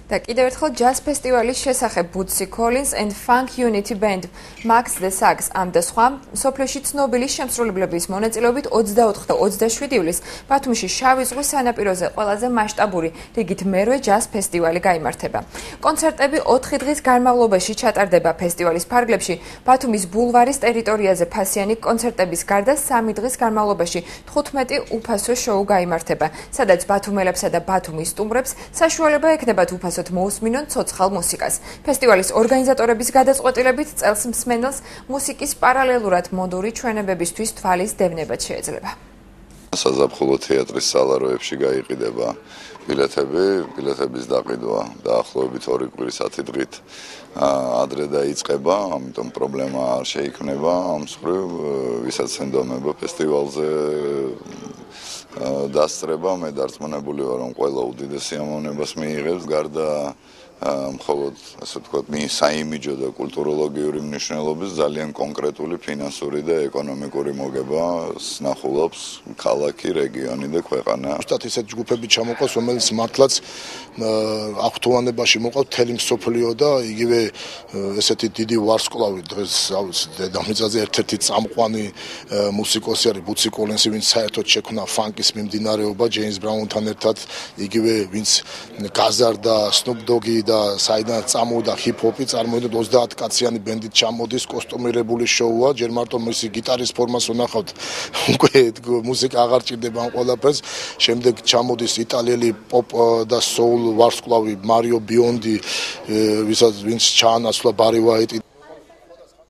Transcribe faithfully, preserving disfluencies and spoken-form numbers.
და კიდევ ერთხელ ჯაზ-ფესტივალის შესახებ Bootsy Collins and Funk Unity Band, Max the Sax ამ და სხვა სოფლიოში ცნობილი შემსრულებლების მონაწილეობით ოცდაოთხ და ოცდაშვიდი ივლისს ბათუმში შავი ზღვის სანაპიროზე ყველაზე მასშტაბური რიგით მერვე ჯაზ-ფესტივალი გაიმართება. კონცერტები ოთხი დღის განმავლობაში ჩატარდება ფესტივალის ფარგლებში. ბათუმის ბულვარის ტერიტორიაზე ფასიანი კონცერტების გარდა სამი დღის განმავლობაში თხუთმეტი უფასო შოუ გაიმართება, სადაც ბათუმელებსა და ბათუმის სტუმრებს საშუალება ექნებათ უფასო მოусმინონ ცოცხალ მუსიკას. ფესტივალის ორგანიზატორების გადაწყვეტილებით წელს მსმენელს მუსიკის პარალელურად მოდური ჩვენებებისთვის თვალის დევნებაც შეეძლება. საზაფხულო თეატრის სალაროებში გაიყიდება ბილეთები, ბილეთების დაყიდვა დაახლოებით ორი კვირის ათი დღით ადრე დაიწყება, ამიტომ პრობლემა არ შეიქმნება ამ მხრივ, ვისაც ენდომება ფესტივალზე დასწრება, მე დარწმუნებული ვარ, რომ ყველა უდიდესი ამოვნებას მიიღებს, გარდა მხოლოდ ასე ვთქვათ, საიმიჯო და კულტუროლოგიური მნიშვნელობის ძალიან კონკრეტული ფინანსური და ეკონომიკური მოგება ნახულობს ქალაქი, რეგიონი და ქვეყანა. ზუსტად ისეთ ჯგუფები ჩამოყავს, რომელიც მართლაც აქტუალობაში მოყავს მთელი მსოფლიო და იგივე ესეთი დიდი ვარსკვლავი დღეს დედამიწაზე ერთ-ერთი წამყვანი მუსიკოსი არის Bootsy Collins, ვინც საერთოდ შექმნა ფანკის მიმდინარეობა ჯეიმს ბრაუნთან ერთად, იგივე ვინც გაზარდა Snoop Dogg და საიდან წამოვიდა ჰიპ-ჰოპი, წარმოვიდგინეთ ოცდაათ კაციანი ბენდით ჩამოდის, კოსტუმირებული შოუა, ჯერ მარტო მისი გიტარის ფორმას ვნახავთ, უკვე მუსიკა აღარ ჭირდება ამ ყველაფერს. შემდეგ ჩამოდის იტალიელი პოპ და soul ვარსკვლავი მარიო ბიონდი, ვისაც ვინც ჩაანაცვლა ბარი ვაიტი.